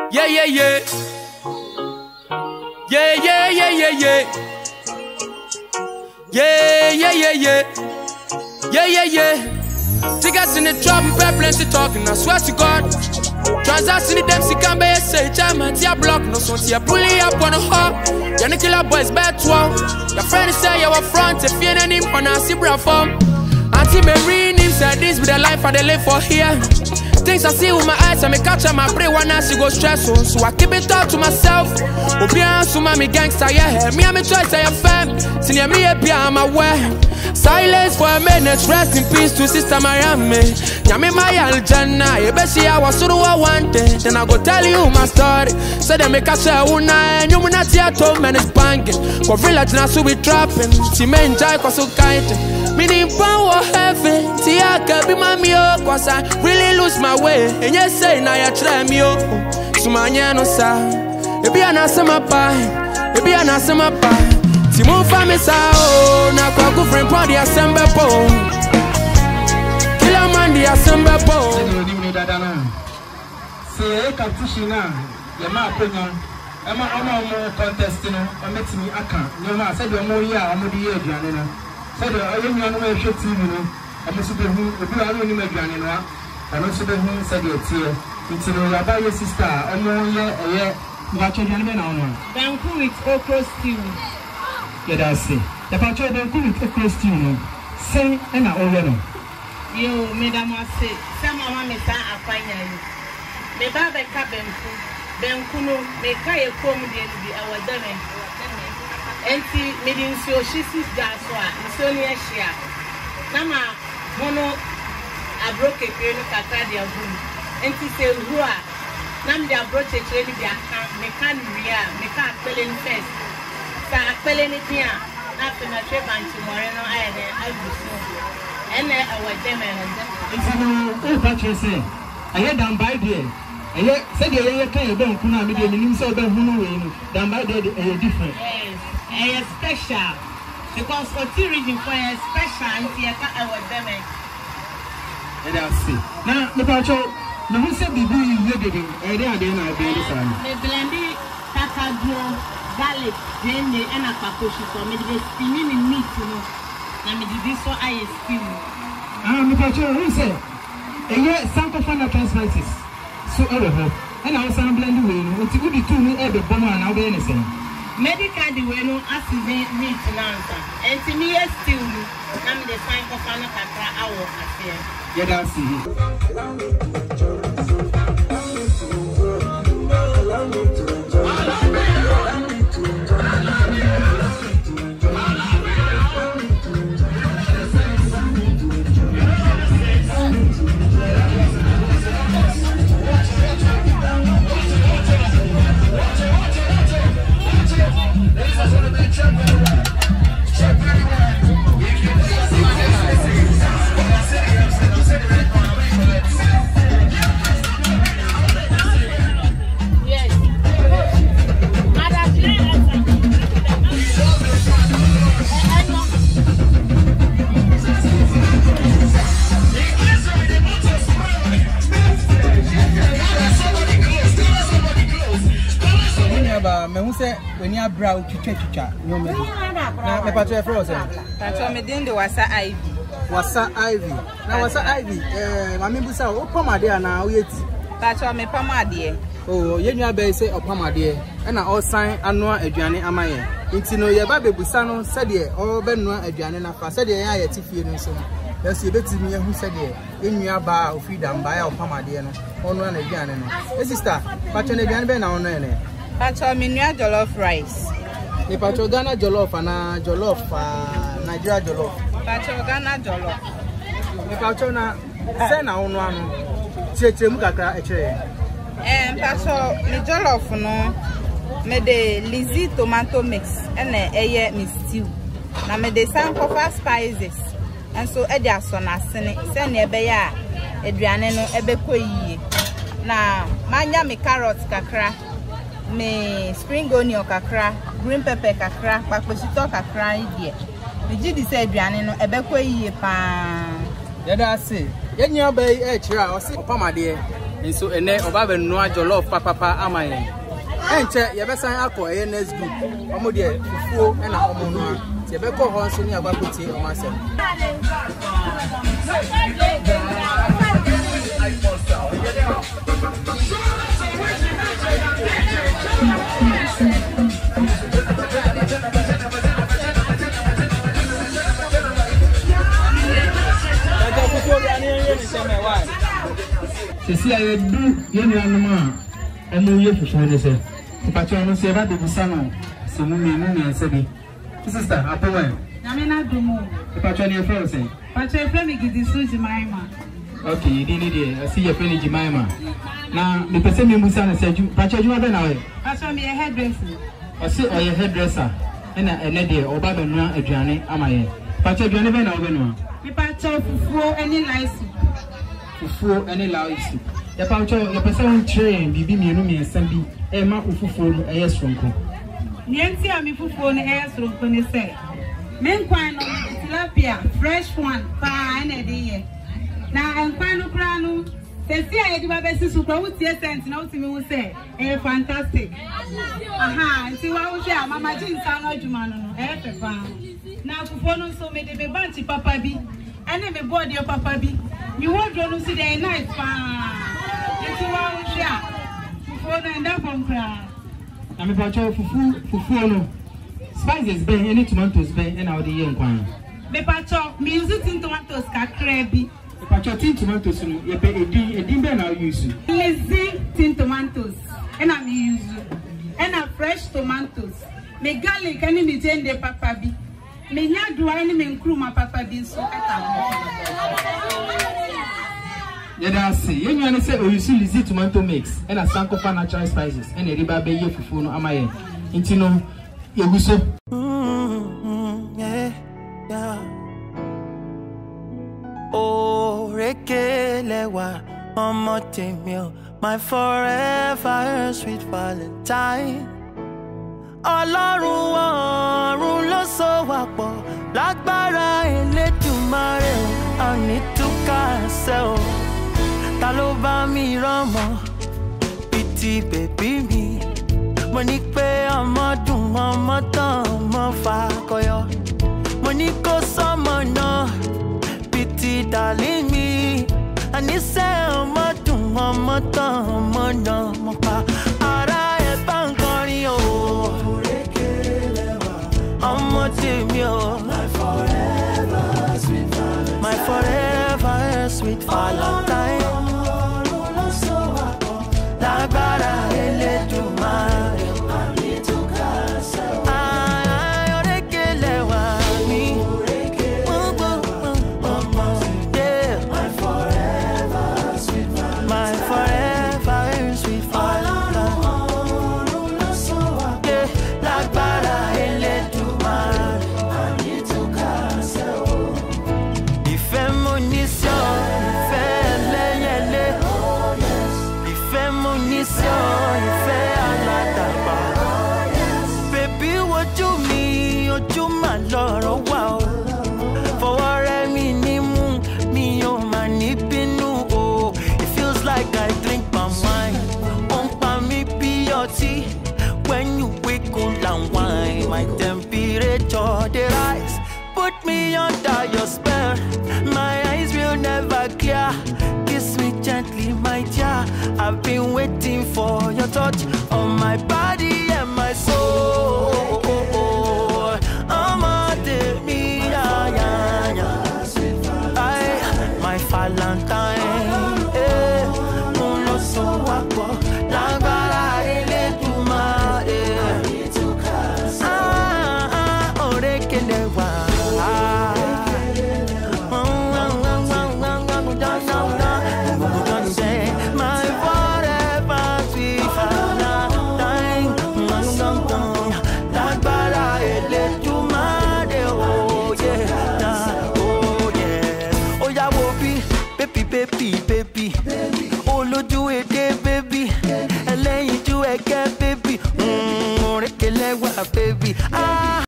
Yeah, yeah, yeah. Yeah, yeah, yeah, yeah, yeah. Yeah, yeah, yeah, yeah. Yeah, yeah, yeah. Tickets in the drop and pay plenty talking, I swear to God. Transaction in them, see can be say, Chama, tia block, no son, tia pulling up on a hop. You're the killer boys, bad 12. Your friend say you were front, if you're any one, I see bra form. Auntie Mary, him said this with the life I live for here. Things I see with my eyes, I may catch on my brain when I see go stressful. So I keep it up to myself. Obian so mommy gangster, yeah. Me and me choice, I am fam. Senior me a pia, I'm aware. Silence for a minute, rest in peace to Sister Miami. Yami my aljana, ebeshi I was so I wanted. Then I go tell you my story. So they make a share una, and you will not see a top man is banking. For village now, so we trapping. She may enjoy cause so kind. Meaning power heaven, see I can be my meal, cause I really lose my way. And you say now you try me oh. So my no sa. Maybe I not some pie. Maybe I not some pie. Timon family sao na kwa ku friend pon the assemble po. Killer man the assemble po. Say competition na le ma akonya. E ma omo contest no, o metimi aka. No ma say the omo ya, omo di aduane no. Say the omo no e hwe team no. Omo so be hu, obi wa no ni aduane no a. Ano so be hu say the tie. Nti no ya ba your sister, omo ye Mwa children be na ono. Banku with okra stew. Yeah, that's it. The patrol banku with okra stew no. Say na owe no. Yo, madam was say, some mama me sa afanya you. Me ba be ka banku. Banku no me ka ye kom de bi awa dame. Enti me din so she sis ga so a so ni ehia. Na ma mono abroke pe no kakra dia bu. Enti se ruwa Nam the approach a trade be a can real, make a spelling first. Sa spelling it here, after a trip and tomorrow, I had and then our German. It's what you say. I had done by there. And yet, said you can't don't come out with the so don't know done by there, different. Yes, a special. Because for two reasons for a special, and see our German. And I'll see. Now, the patrol. No, who said the blue is ready? I didn't know the sun. The blended Takagro, garlic, then the Anapakoshi for me, the steaming in meat, you know. And me did this so I steam. The patrol, who said? And yet, some of the transplants. So, and I was some blended way. What you would do to me every bomber and I'll be anything. Medical, the way no accident meat answer. And to me, still, I'm the sign of Anakaka hour affair. Yeah, that's it. When you are brow chicha, no me. Now, my patron frozen. That's what me doing the Wasa Ivy. Wasa Ivy. Now, Wasa Ivy. Mammy Busa, oh, Pomadia now, yet. That's what me Pomadia. Oh, you know, say, oh, Pomadia. And I all sign Anua Adriani Amaya. It's no, your baby Busano said, oh, Benua Adriana, I said, yeah, I tiffy and so. That's the bit me who said, in your bar of freedom by our Pomadia, on one Adriana. Sister, Patron Adrian Ben on there. Pacho minya jollof rice. The Pacho Ghana jollof and jollof Nigeria jollof. Pacho Ghana jollof. The Pacho na send on one. Cheche mukaka eche. Pacho mi jollof no. Me de Lizzie tomato mix and eye mi stew. Na me de some coffee spices. And so e dia so na sene. Send ebe ya aduane no ebe ko yie. Na manya mi carrots kakra. Me spring onion kakra, green pepper kakra, pakposito kakra idie. Me jidi say aduane no ebekwa yiye pa. Yeda say, yenya bay e kira o say opamade. And so ene oba be no jollof papa ama yen. Enche ye be san akọ e next group. Omo de fufuo e na omo no. Ye be ko ho nso ni agbakotie o ma sem. Sisi aye du yenu anuma emu ye fufu ne se pacho no se ba de busano se mu me se bi sister apowe na me na dumo pacho ne fe se pacho e fe me gidi so Jimaima. Okay, you did it. I see your friend Jimaima. Now me pese me busano se pacho juma be na we pacho me a hairdresser. I see or your hairdresser na ene de oba be no aduane amaye pacho aduane be na we no me pacho fufu any lice fufu any lice. Ya pacho ya pese on train bibi mienu mi ensambi e ma fufu no e yesronko nienti ami fufu no e yesronko ne se men kwan no tilapia fresh one pa na de ye na enkwan no kra no se si aye di ba be sisu kwa wutie cent na wutimi wu se e fantastic aha nti wa wu se mama jinsa no adwuma no e pepa na fufu no so me de be banti papa bi ene me board your papa bi mi wodro no si dey nice pa it's one shot. Fufu no enda from cry. Na me pacho fufu no. Spices be any tomatoes be and how the yen kwan. Me pacho me use tin tomatoes kakra bi. Me pacho tin tomatoes no ye be edin be na use. Lazy tin tomatoes and I me use. And a fresh tomatoes. Me garlic and me jende papa bi. Me nyadua and me nkruma papa bi so Yeda say you want to say you use Lizzie tomato mix and a sankofa natural spices and a riba be ye fufu no amaye inti no yeguso yeah oh rekelewa omotemio my forever sweet valentine Ọlọ́run ọ̀run ló so wá pọ̀ lágbára Elédùmarè àní túká ṣe o ta ló bá mi rọ́mọ pìtì bèbí mi mo ní pé ọmọ dùn ọmọ tán ọmọ fàkọyọ mo ní kó sọmọ náà pìtì dàlí mi àníṣe ọmọ dùn ọmọ tán ọmọ náà mo pa ara ẹ̀ bá ń kọrin o ọmọ tèmi o my forever sweet valentine. Lágbára Elédùmarè àmì túká ṣe o. Orékèlè wà mí. Ọmọ my forever sweet valentine. My forever sweet valentine. Lágbára Elédùmarè àmì túká ṣe o. Ìfẹ́ mo ní sí ọ, ìfẹ́ ẹlẹ́yẹlé. Ìfẹ́ aládàgbà. Baby wojú mi, ojú mà lọ́rọ̀ wà o. Fọwọ́ rẹ mi nímú, mi ò mà ní bínú o. It feels like I drink palm wine. Ó ń pa mí bí ọtí. When you wake up and wine, my temperature dey rise. Put me under your spell, my eyes will never clear. Kiss me gently, my dear. I've been waiting for your touch on my body and my soul. My Valentine.